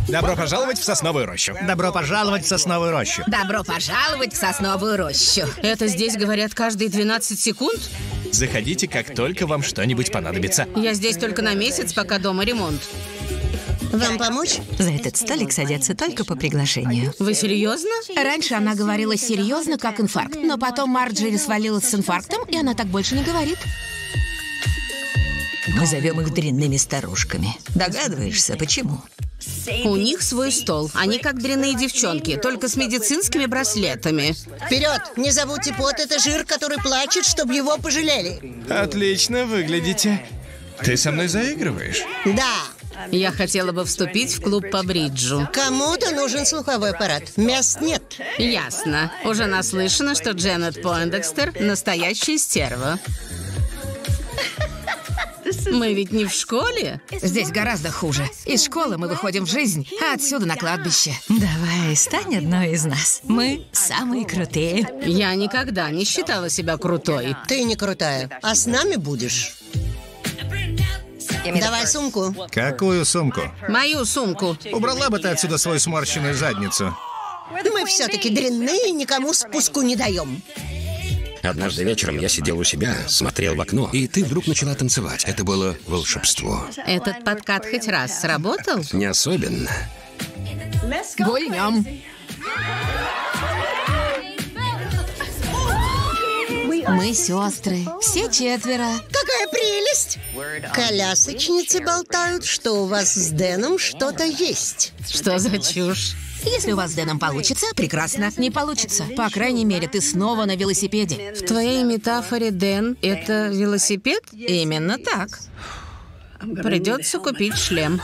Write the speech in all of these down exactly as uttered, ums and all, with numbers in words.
Добро пожаловать в сосновую рощу. Добро пожаловать в сосновую рощу. Добро пожаловать в сосновую рощу. Это здесь говорят каждые двенадцать секунд? Заходите, как только вам что-нибудь понадобится. Я здесь только на месяц, пока дома ремонт. Вам помочь? За этот столик садятся только по приглашению. Вы серьезно? Раньше она говорила серьезно, как инфаркт. Но потом Марджери свалилась с инфарктом, и она так больше не говорит. Мы зовем их дрянными старушками. Догадываешься, почему? У них свой стол. Они как дрянные девчонки, только с медицинскими браслетами. Вперед! Не забудьте, пот — это жир, который плачет, чтобы его пожалели. Отлично выглядите. Ты со мной заигрываешь? Да. Я хотела бы вступить в клуб по бриджу. Кому-то нужен слуховой аппарат. Мест нет. Ясно. Уже наслышано, что Дженнет Пойндекстер — настоящая стерва. Мы ведь не в школе? Здесь гораздо хуже. Из школы мы выходим в жизнь, а отсюда на кладбище. Давай, стань одной из нас. Мы самые крутые. Я никогда не считала себя крутой. Ты не крутая, а с нами будешь. Давай сумку. Какую сумку? Мою сумку. Убрала бы ты отсюда свою сморщенную задницу. Мы все-таки дрянные и никому спуску не даем. Однажды вечером я сидел у себя, смотрел в окно, и ты вдруг начала танцевать. Это было волшебство. Этот подкат хоть раз сработал? Не особенно. Гульнем. Мы сестры, все четверо. Какая прелесть! Колясочницы болтают, что у вас с Дэном что-то есть. Что за чушь? Если у вас с Дэном получится, прекрасно. Не получится. По крайней мере, ты снова на велосипеде. В твоей метафоре Дэн — это велосипед? Именно так. Придется купить шлем.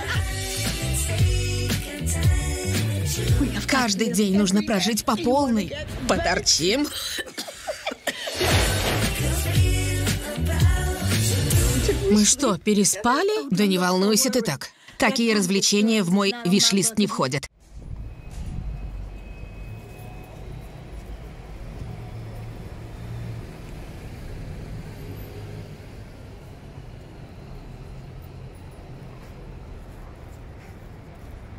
Каждый день нужно прожить по полной. Поторчим. Мы что, переспали? Да не волнуйся ты так. Такие развлечения в мой виш-лист не входят.